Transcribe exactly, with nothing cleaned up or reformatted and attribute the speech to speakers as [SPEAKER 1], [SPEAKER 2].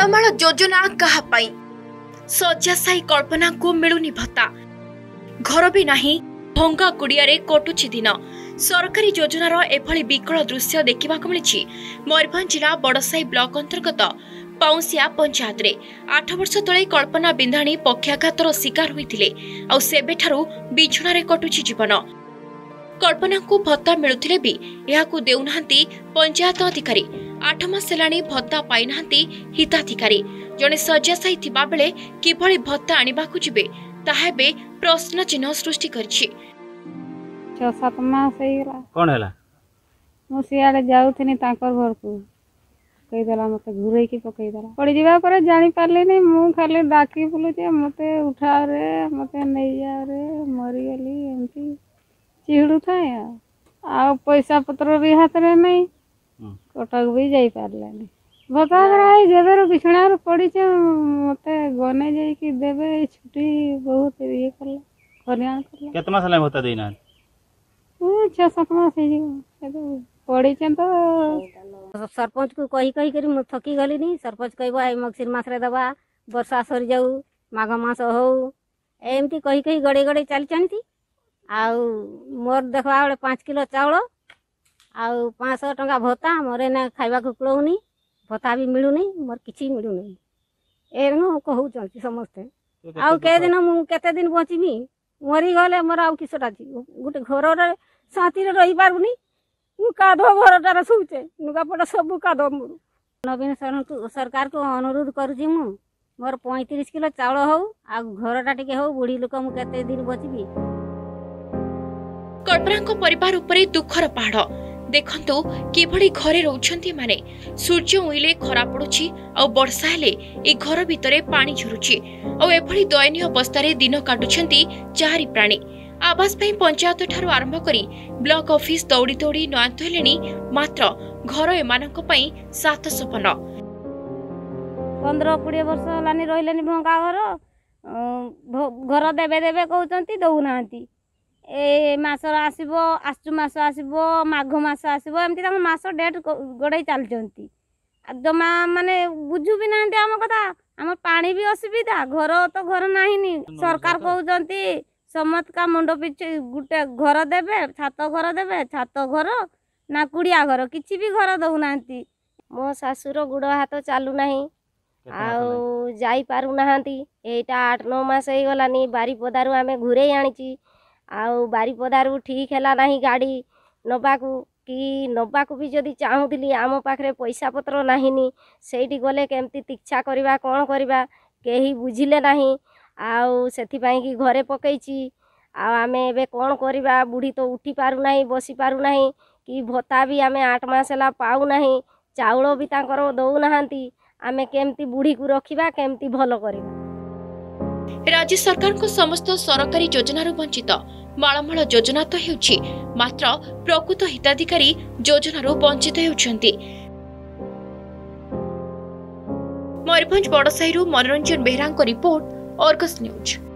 [SPEAKER 1] मालमाल योजना कहापाई शय्याशायी कल्पना को मिलुनी भत्ता घर भी नहीं भंगा कुड़िया कटुची दिन सरकारी योजनार एभली विकल दृश्य देखा मिली मयूरभंज जिला बड़साई ब्लॉक अंतर्गत पाउसिया पंचायत रे आठ वर्ष तले कल्पना बिंधाणी पक्षाघातर शिकार होइथिले आ सेबेठारु बिछुणारे कटुची जीवन कल्पना को भत्ता मिलुथिले भी एहाकु देउनाहांती पंचायत अधिकारी आठ मास हेलाणी भत्ता पाई नाहांती हिताधिकारी जणे शय्याशायी थिबा बेले किभଳି भत्ता आनिबाकु जिबे ताहा बे प्रश्न चिन्ह सृष्टि करछि।
[SPEAKER 2] छह सात मास हेला
[SPEAKER 3] कोन हेला
[SPEAKER 2] मु सियाडे जाउथिनी तांकर घर को कहि देला मते घुरई की पकई देला पड़ी जीवा पर जानि पारले नै मु खाली डाकी बोलु जे मते उठा रे मते नै जा रे मरि गेली एमती चिहड़ू थाए आ पैसा पत्र भी हाथ रे नै कटक भी जाई पारले नै भत्ता राय जेबेर बिछणार पड़ी छ मते गने जाई कि देबे छुट्टी बहुत ये करला कल्याण करला
[SPEAKER 3] केत मास ला भत्ता देना
[SPEAKER 2] ओ छह सात मास हे जो पड़ी छ तो
[SPEAKER 4] सरपंच को कही कही करी मु थकी गली नी सरपंच कहबो आई मगसिर मास रे दबा वर्षा सरी जाऊ माघ मास हो एमती कही कही गड़े गड़े चली चनी आउ मोर देखवा बेले पाँच किलो चाउल आउ पाँच सौ टंका भत्ता मोर ना खाइबा को कुलौनी भत्ता भी मिलुनी मोर किछि मिलुनी एरनो कहू चलती समस्ते आउ के दिन मु केते दिन बचिबी मरी गले मोर आउ किछटा छी गुटे घर रे शांति रे रही पारुनी मु कादो घरटार सुचे नुगापटा सब कादो मोर नवीन सरकार को अनुरोध करूची मु मोर पैंतीस किलो चाउल हो आ घरटा टिके हो बुढ़ी लोक मु केते दिन बचिबी।
[SPEAKER 1] कल्पना परिवार उपरे दुखर पहाड़ देखंतु किभଳି घरे रहउछंती माने सूर्य उइले खरा पडुची आ वर्षा हेले ए घर भितरे पानी झुरुची आ एभଳି दयनीय अवस्था दिन काटुछंती चारि प्राणी आवास पई पंचायत ठारू आरंभ करी ब्लॉक ऑफिस दौड़ी दौड़ी नयांत हेलेनी मात्र घर एमानक पई सात सपन
[SPEAKER 4] पंद्रह बीस वर्ष लानी रहिलेनी भंगा घर घर देबे देबे कहउचंती दउनांती ए मास आसब आसु मास आसब माघ मास आसब एमती मास डेट गड़े चलती जमा माने बुझु भी ना आम कथा आम पानी भी असुविधा घर तो घर नहीं सरकार कहते समत का मुंड पिछे गुटे घर देबे छात घर देबे छात घर ना कुड़िया घर किसी भी घर दौना मो शाशुर गुड़ हाथ चलू ना आउ जाई पारु नाहांती एटा आठ नौ मास हो गलानी बारीपदारू आमे घुरे आनी आउ बारीपदारू ठीक है ना गाड़ी नबाकू कि नबाकू भी जदि चाहूली आम पाखे पैसा पत्र नाहिनी सेठी गले केमती तीक्षा करवा कौन करवा कहीं बुझिले नाही आउ सेथिपाई कि घरे पकईची आमे एबे कौन करवा बुढ़ी तो उठी पारु नाही बसी पारु नाही कि भत्ता भी आमे आठ मास ला पाऊ नाही चाउल भी तांकर दउ नाहांती आमे केमती बुढ़ी को रखिबा केमती भलो करबा।
[SPEAKER 1] राज्य सरकार को समस्त सरकारी योजना वंचित मालमाल योजना तो हेउछि मात्र प्रकृत हिताधिकारी योजना वंचित हेउछंती। मयूरभंज बड़साई मनोरंजन बेहरा रिपोर्ट अर्गस न्यूज।